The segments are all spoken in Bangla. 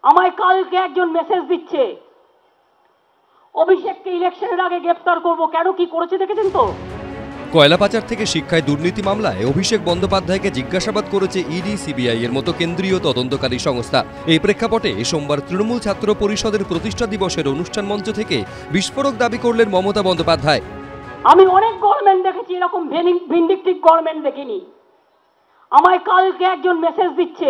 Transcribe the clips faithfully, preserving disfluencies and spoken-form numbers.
আমায় কালকে একজন মেসেজ দিচ্ছে অভিষেককে ইলেকশনের আগে গ্রেফতার করব, কেন কি করেছে দেখেছেন তো? কয়লা পাচার থেকে শিক্ষায় দুর্নীতি মামলায় অভিষেক বন্দ্যোপাধ্যায়কে জিজ্ঞাসাবাদ করেছে ইডি সিবিআই এর মতো কেন্দ্রীয় তদন্তকারী সংস্থা। এই প্রেক্ষাপটে সোমবার তৃণমূল ছাত্র পরিষদের প্রতিষ্ঠা দিবসের অনুষ্ঠান মঞ্চ থেকে বিস্ফোরক দাবি করলেন মমতা বন্দ্যোপাধ্যায়। আমি অনেক গভর্নমেন্ট দেখেছি, এরকম ভিন্ডিকটিভ গভর্নমেন্ট দেখিনি। আমায় কালকে একজন মেসেজ দিচ্ছে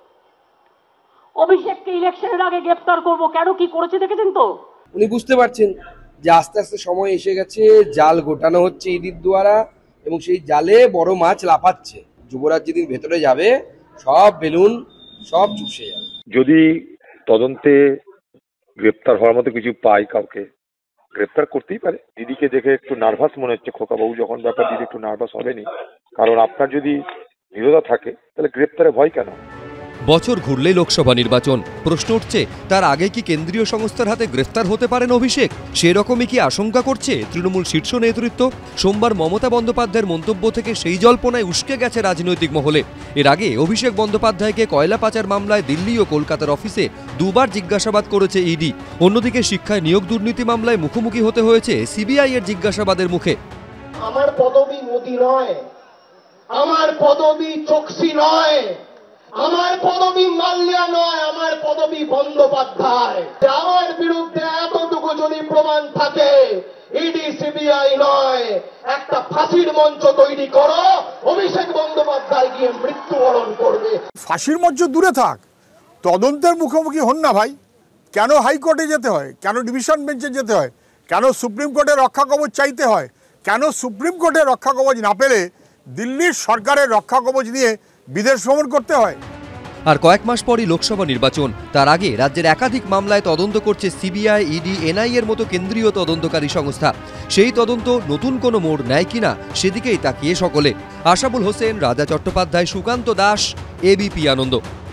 অভিষেককে ইলেকশনের আগে গ্রেফতার করব, কেন কি করেছে দেখেছেন তো? উনি বুঝতে পারছেন যে আস্তে আস্তে সময় এসে গেছে, জাল গোটানো হচ্ছে ইডির দ্বারা এবং সেই জালে বড় মাছ লাফাচ্ছে। যুবরাজ যেদিন ভেতরে যাবে সব বেলুন সব চুষে যাবে। যদি তদন্তে গ্রেপ্তার হওয়ার মতো কিছু পাই, কাউকে গ্রেপ্তার করতেই পারে। দিদিকে দেখে একটু নার্ভাস মনে হচ্ছে, খোকাবাবু যখন ব্যাপার দিদি একটু নার্ভাস হবেনি, কারণ আপনার যদি দৃঢ়তা থাকে তাহলে গ্রেপ্তারে ভয় কেন? বছর ঘুরলেই লোকসভা নির্বাচন, প্রশ্ন উঠছে তার আগে কি কেন্দ্রীয় সংস্থার হাতে গ্রেফতার হতে পারেন অভিষেক? সেরকমই কি আশঙ্কা করছে তৃণমূল শীর্ষ নেতৃত্ব? সোমবার মমতা বন্দ্যোপাধ্যায়ের মন্তব্য থেকে সেই জল্পনায় উস্কে গেছে রাজনৈতিক মহলে। এর আগে অভিষেক বন্দ্যোপাধ্যায়কে কয়লা পাচার মামলায় দিল্লি ও কলকাতার অফিসে দুবার জিজ্ঞাসাবাদ করেছে ইডি। অন্যদিকে শিক্ষায় নিয়োগ দুর্নীতি মামলায় মুখোমুখি হতে হয়েছে সিবিআই এর জিজ্ঞাসাবাদের মুখে। আমার পদবি মোদি নয়, আমার পদবি চোকসি নয়, আমার পদবি মাল্যা নয়, আমার পদবি বন্দ্যোপাধ্যায়। আমার বিরুদ্ধে এতটুকু যদি প্রমাণ থাকে, ইডি সিবিআই নয়, একটা ফাঁসির মঞ্চ তৈরি করো, অভিষেক বন্দ্যোপাধ্যায় গিয়ে মৃত্যুবরণ করবে। ফাঁসির মঞ্চ দূরে থাক, তদন্তের মুখোমুখি হন না ভাই। কেন হাইকোর্টে যেতে হয়? কেন ডিভিশন বেঞ্চে যেতে হয়? কেন সুপ্রিম কোর্টে রক্ষা কবচ চাইতে হয়? কেন সুপ্রিম কোর্টে রক্ষা কবচ না পেলে দিল্লির সরকারের রক্ষা কবচ নিয়ে বিদেশ ভ্রমণ করতে হয়? আর কয়েক মাস পরই লোকসভা নির্বাচন। তার আগে রাজ্যের একাধিক মামলায় তদন্ত করছে সিবিআই, ইডি, এনআই এর মতো কেন্দ্রীয় তদন্তকারী সংস্থা। সেই তদন্ত নতুন কোনো মোড় নেয় কিনা সেদিকেই তাকিয়ে সকলে। আশাবুল হোসেন, রাজা চট্টোপাধ্যায়, সুকান্ত দাস, এবিপি আনন্দ।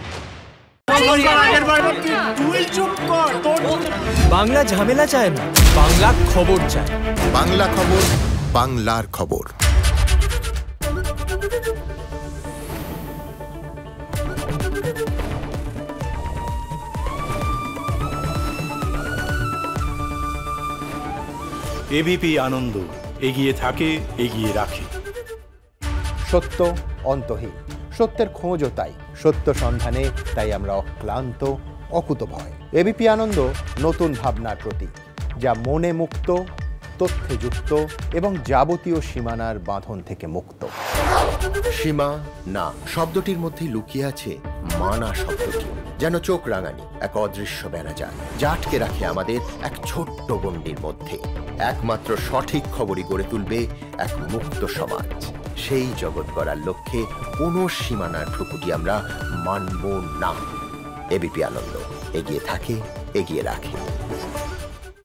বাংলা ঝামেলা চায় না, বাংলা খবর চায়। বাংলা খবর, বাংলার খবর। এবিপি আনন্দ, এগিয়ে থাকে, এগিয়ে রাখে। সত্য অন্তহীন, সত্যের খোঁজও তাই, সত্য সন্ধানে তাই আমরা অক্লান্ত, অকুতভয়। এবিপি আনন্দ নতুন ভাবনার প্রতীক, যা মনে মুক্ত, তথ্যে যুক্ত এবং যাবতীয় সীমানার বাঁধন থেকে মুক্ত। সীমা না শব্দটির মধ্যে লুকিয়ে আছে মানা শব্দটি, যেন চোখ রাঙানি এক অদৃশ্য বেড়াজাল, যা আটকে রাখে আমাদের এক ছোট্ট গণ্ডির মধ্যে। একমাত্র সঠিক খবরই গড়ে তুলবে এক মুক্ত সমাজ। সেই জগৎ গড়ার লক্ষ্যে কোনো সীমানার ঠুকুটি আমরা মানব না। এবিপি আনন্দ, এগিয়ে থাকে, এগিয়ে রাখে।